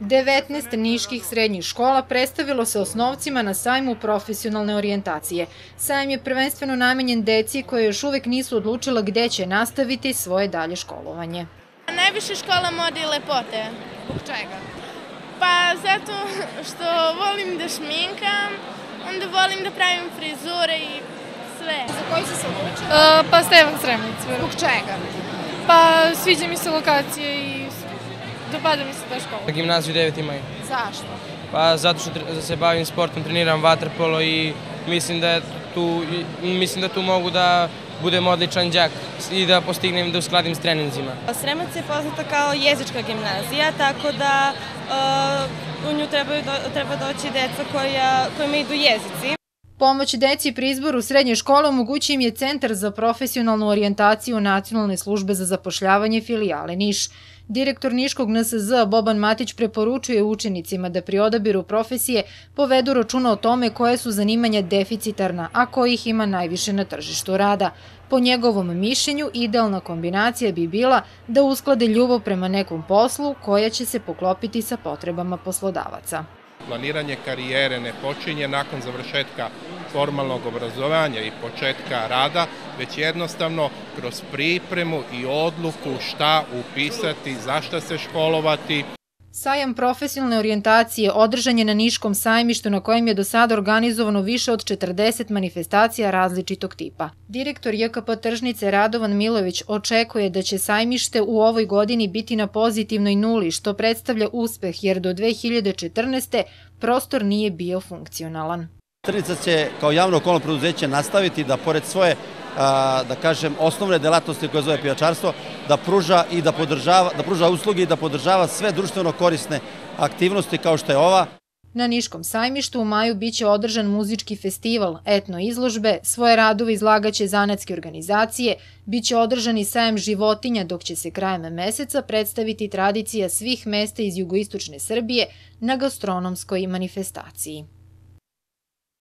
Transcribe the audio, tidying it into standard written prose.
19 niških srednjih škola predstavilo se osnovcima na sajmu profesionalne orijentacije. Sajam je prvenstveno namenjen deci koje još uvek nisu odlučila gde će nastaviti svoje dalje školovanje. Najviše škola mode i lepote. Zbog čega? Pa zato što volim da šminkam, onda volim da pravim frizure i sve. Za koji si se odlučila? Pa Stevan Sremlic. Zbog čega? Pa sviđa mi se lokacije i dopada mi se ta škola. Na gimnaziju 9. maj. Zašto? Pa zato što se bavim sportom, treniram vaterpolo i mislim da tu mogu da budem odličan đak i da postignem, da uskladim s treninzima. Sremac je poznata kao jezička gimnazija, tako da u nju treba doći deca kojima idu jezici. Pomoć deci pri izboru srednje škole omogućio im je Centar za profesionalnu orijentaciju Nacionalne službe za zapošljavanje filijale Niš. Direktor Niškog NSZ Boban Matić preporučuje učenicima da pri odabiru profesije povedu računa o tome koje su zanimanja deficitarna, a kojih ima najviše na tržištu rada. Po njegovom mišljenju, idealna kombinacija bi bila da usklade ljubav prema nekom poslu koja će se poklopiti sa potrebama poslodavaca. Planiranje karijere ne počinje nakon završetka formalnog obrazovanja i početka rada, već jednostavno kroz pripremu i odluku šta upisati, za šta se školovati. Sajam profesionalne orijentacije održan je na Niškom sajmištu na kojem je do sada organizovano više od 40 manifestacija različitog tipa. Direktor JKP Tržnice Radovan Milović očekuje da će sajmište u ovoj godini biti na pozitivnoj nuli, što predstavlja uspeh jer do 2014. prostor nije bio funkcionalan. Tržnica će kao javno okolno preduzeće nastaviti da pored svoje da kažem, osnovne delatnosti koje zove pijačarstvo, da pruža usluge i da podržava sve društveno korisne aktivnosti kao što je ova. Na Niškom sajmištu u maju biće održan muzički festival, etno izložbe, svoje radove izlagaće zanatske organizacije, biće održan i sajam životinja dok će se krajem meseca predstaviti tradicija svih mesta iz jugoistočne Srbije na gastronomskoj manifestaciji.